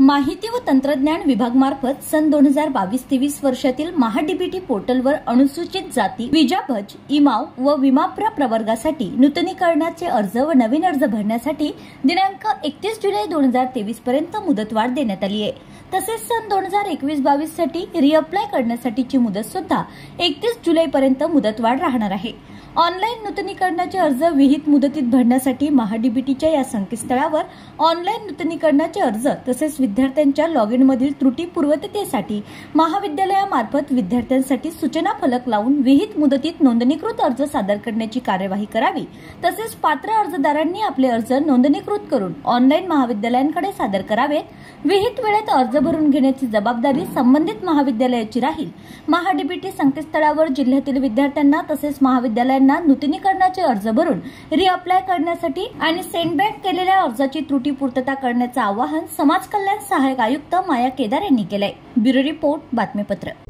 माहिती व तंत्रज्ञान विभागामार्फत सन 2022-23 वर्षातील महाडीबीटी पोर्टलवर अनुसूचित जाती, विजाभज, इमाव व विमाप्रा प्रवर्गासाठी नूतनीकरणाचे अर्ज व नवीन अर्ज भरण्यासाठी दिनांक 31 जुलै 2023 पर्यंत मुदतवाढ देण्यात आली आहे। तसेच सन 2021-22 साठी रिअप्लाय करण्यासाठीची मुदत सुद्धा 31 जुलै पर्यंत मुदतवाढ राहणार आहे। ऑनलाईन नूतनीकरणाचे अर्ज विहित मुदतीत भरण्यासाठी महाडीबीटीच्या या संकेतस्थळावर ऑनलाईन नूतनीकरणाचे अर्ज तसेच विद्यार्थ्यांच्या लॉग इन मधील त्रुटी पूर्वतेसाठी महाविद्यालयामार्फत विद्यार्थ्यांसाठी सूचना फलक लावून विहित मुदतीत नोंदणीकृत अर्ज सादर करण्याची कार्यवाही करावी। तसेच पात्र अर्जदारांनी आपले अर्ज नोंदणीकृत करून ऑनलाईन महाविद्यालयांकडे सादर करावेत। विहित वेळेत अर्ज भरून घेण्याची जबाबदारी संबंधित महाविद्यालयाची राहील। महाडीबीटी संकेतस्थळावर जिल्ह्यातील विद्यार्थ्यांना तसेच महाविद्यालयांना नूतनीकरणाचे अर्ज भरून रिअप्लाय करण्यासाठी आणि सेंड बॅक केलेल्या अर्जाची त्रुटी पूर्तता करण्याचे आवाहन समाज कल्याण सहाय्यक आयुक्त माया केदार यांनी केले। ब्युरो रिपोर्ट बातमीपत्र।